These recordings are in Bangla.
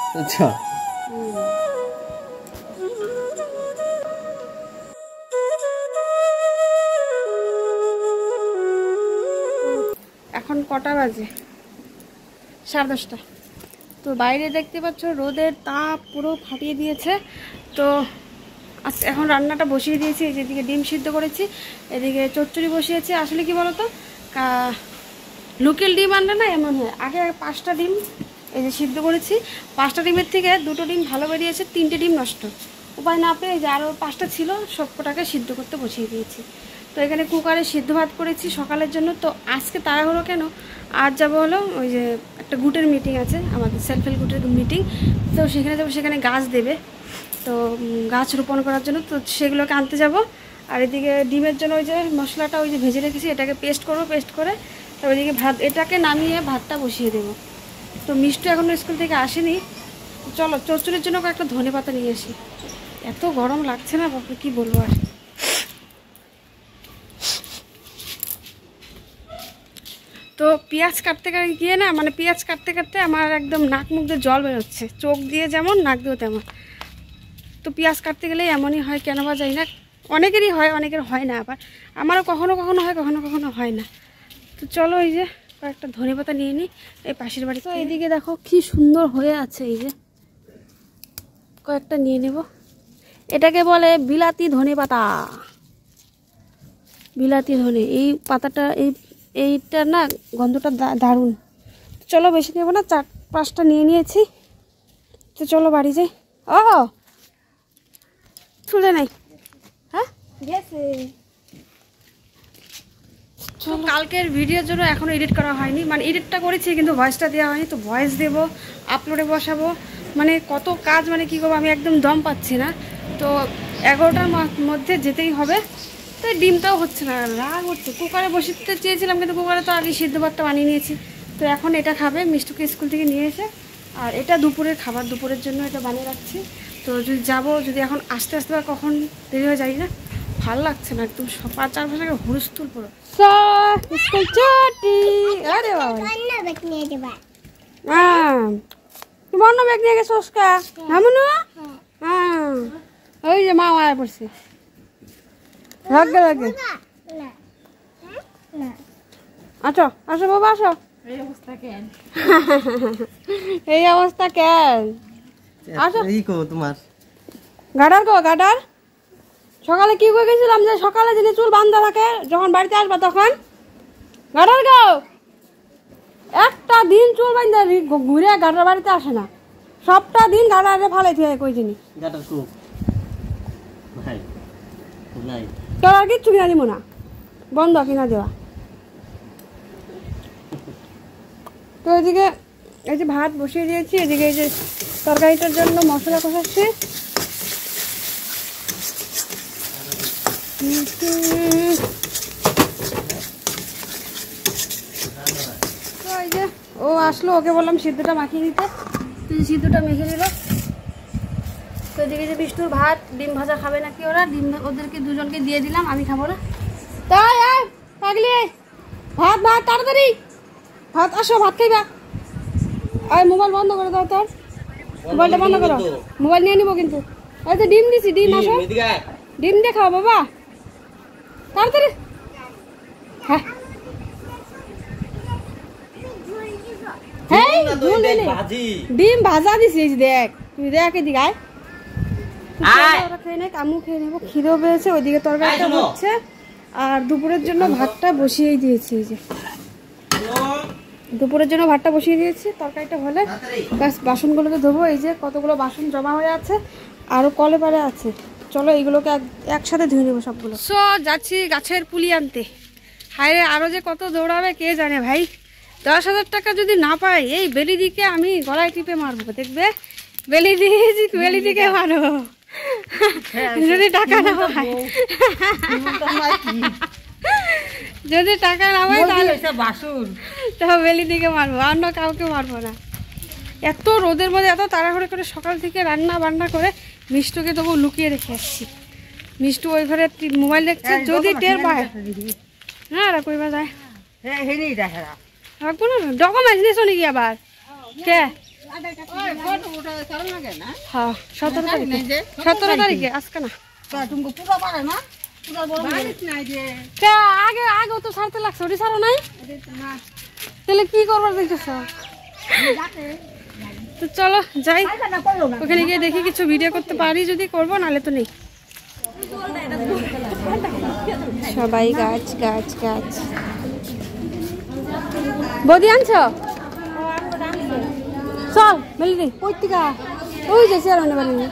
আচ্ছা এখন কটা বাজে? 10:30। তো বাইরে দেখতে পাচ্ছ রোদের তাপ পুরো ফাটিয়ে দিয়েছে। তো এখন রান্নাটা বসিয়ে দিয়েছি। যেদিকে ডিম সিদ্ধ করেছি, এদিকে চচ্চড়ি বসিয়েছি। আসলে কি বলতো, লোকাল ডিম আনলে না এমন হয়। আগে 5টা ডিম এই যে সিদ্ধ করেছি, 5টা ডিমের থেকে 2টো ডিম ভালো বেরিয়েছে, 3টে ডিম নষ্ট। উপায় না পেয়ে যে আরও 5টা ছিল, সবকটাকে সিদ্ধ করতে বসিয়ে দিয়েছি। তো এখানে কুকারে সিদ্ধ ভাত করেছি সকালের জন্য। তো আজকে তাড়াহুড়ো কেন, আজ যাবো হলো ওই যে একটা গুটের মিটিং আছে আমাদের, সেলফ হেল্প গুটের মিটিং। তো সেখানে যাবো, সেখানে গাছ দেবে, তো গাছ রোপণ করার জন্য। তো সেগুলোকে আনতে যাব। আর এদিকে ডিমের জন্য ওই যে মশলাটা ওই যে ভেজে রেখেছি, এটাকে পেস্ট করবো। পেস্ট করে তো ওইদিকে ভাত, এটাকে নামিয়ে ভাতটা বসিয়ে দেবো। তো মিষ্টি এখনও স্কুল থেকে আসেনি। চলো চচ্চড়ির জন্য একটা ধনে পাতা নিয়ে আসি। এত গরম লাগছে না বাবা, কি বলবো আর। তো পেঁয়াজ কাটতে গিয়ে না, মানে পেঁয়াজ কাটতে কাটতে আমার একদম নাক মুখ দিয়ে জল বেরোচ্ছে, চোখ দিয়ে যেমন নাক দিয়েও তেমন। তো পেঁয়াজ কাটতে গেলে এমনই হয়, কেন বা যাই না। অনেকেরই হয়, অনেকের হয় না, আবার আমারও কখনো কখনো হয়, কখনো কখনো হয় না। তো চলো এই যে কয়েকটা ধনে পাতা নিয়ে নিই এই পাশের বাড়ি। তো এইদিকে দেখো কি সুন্দর হয়ে আছে, এই যে কয়েকটা নিয়ে নেব। এটাকে বলে বিলাতি ধনে পাতা, বিলাতি ধনে। এই পাতাটা এইটা না গন্ধটা দারুণ। চলো বেশি নেবো না, 4-5টা নিয়ে নিয়েছি। তো চলো বাড়ি যাই। ও চলে নাই, হ্যাঁ গেছে। চলো, কালকের ভিডিওর জন্য এখনও এডিট করা হয়নি, মানে এডিটটা করেছি কিন্তু ভয়েসটা দেওয়া হয়নি। তো ভয়েস দেবো, আপলোডে বসাবো, মানে কত কাজ, মানে কী করবো আমি একদম দম পাচ্ছি না। তো 11টার মধ্যে যেতেই হবে। তো ডিমটাও হচ্ছে না, রাগ হচ্ছে। কুকারে বসিতে চেয়েছিলাম কিন্তু কুকারে তো আগে সিদ্ধ ভাতটা বানিয়ে নিয়েছি। তো এখন এটা খাবে, মিষ্টুকে স্কুল থেকে নিয়ে এসে। আর এটা দুপুরের খাবার, দুপুরের জন্য এটা বানিয়ে রাখছি। তো যদি যাবো, যদি এখন আস্তে আস্তে বা কখন দেরি হয়ে যাই না, ভালো লাগছে না একদম। সবার চারপাশে হুড়স্থুল পুরো। স্কুল ছুটি। আরে বাবা, তুমি অন্য ব্যাগ নিয়ে গেছো ওস্কা? হ্যাঁ, ওই যে মা আয়া পড়ছে, লাগে লাগে। আচ্ছা আসো বাবা, আসো। এই অবস্থা কেন? এই অবস্থা কেন? আসো। তোমার গাডার গো, গাডার। সকালে কি করে গেছিলাম যে সকালে যিনি চুল বান্ধা থাকে, যখন বাড়িতে আসবা তখন গাডার গো। একটা দিন চুল বান্ধা ঘুরে গাডার বাড়িতে আসে না, সবটা দিন গাডারে ফালাই থিয়ে কই জিনিস। গাডার কো ভাই নাই, তোর আর কিচ্ছু কিনা দিব না, বন্ধ কিনা দেওয়া। তো এদিকে এই যে ভাত বসিয়ে দিয়েছি, এদিকে এই যে তরকারিটার জন্য মশলা কষাচ্ছি। তো এই যে ও আসলো, ওকে বললাম সিদ্ধটা মাখিয়ে দিতে, সিদ্ধটা মেখে দিল। তো এদিকে যে মিষ্টুর ভাত, ডিম ভাজা খাবে নাকি ওরা, ডিম ওদেরকে দুজনকে দিয়ে দিলাম, আমি খাবো না। তাই পাগলি, ভাত ভাত তাড়াতাড়ি ভাত, আসো ভাত খাইবা। আর মোবাইল বন্ধ করে দাও, তোর মোবাইলটা বন্ধ করো, মোবাইল নিয়ে নিবো কিন্তু। এই তো ডিম দিছি, ডিম আসো, ডিম দিয়ে খাও বাবা তাড়াতাড়ি। হ্যাঁ ডিম ভাজা দিছি, দেখ তুই দেখ, এদিকে আয়। ওরা খেয়ে নেক, আমিও খেয়ে নেবো, খিদেও পেয়েছে। ওইদিকে তরকারিটা হচ্ছে, আর দুপুরের জন্য ভাতটা বসিয়েই দিয়েছি। এই যে দুপুরের জন্য ভাতটা বসিয়ে দিয়েছি, তরকারিটা হলে ব্যাস বাসনগুলোকে ধোবো। এই যে কতগুলো বাসন জমা হয়ে আছে, আরও কলে পারে আছে। চলো এইগুলোকে একসাথে ধুয়ে নেবো সবগুলো। সো যাচ্ছি গাছের পুলি আনতে। হায় রে, আরও যে কত দৌড়াবে কে জানে ভাই। 10,000 টাকা যদি না পাই, এই বেলি দিকে আমি গলায় টিপে মারবো, দেখবে বেলি দিয়েছি, বেলি দিকে মারবো যদি টাকা না পাই। যদি টাকা না পাই তাহলে তো বেলি দিকে মারবো, অন্য কাউকে মারবো না। এত রোদের মধ্যে এত তাড়াহুড়ো করে সকাল থেকে রান্না বান্না করে মিষ্টুকে তবু লুকিয়ে রেখে আসছি। মিষ্টু ওই ঘরে মোবাইল দেখছে, যদি টের পায় হ্যাঁ ওরা কইবা যায়। রাখবো না, ডকুমেন্টস নিয়েছো নাকি আবার? কে হ্যাঁ 17 তারিখে আজকে না আগে আগে তো ছাড়তে লাগছে ওটি ছাড়ো নাই তাহলে কি করবার দেখতেছ তো চলো যাই ওখানে গিয়ে দেখি কিছু ভিডিও করতে পারি যদি করবো নাহলে তো নেই সবাই গাছ গাছ গাছ বদি আনছো চল মেলি পত্রিকা ওই যে চেয়ার মানে বাড়ি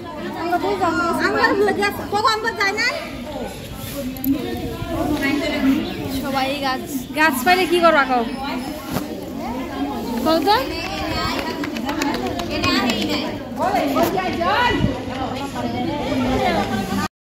সবাই গাছ গাছ পাইলে কি করো আঁকাও বল তো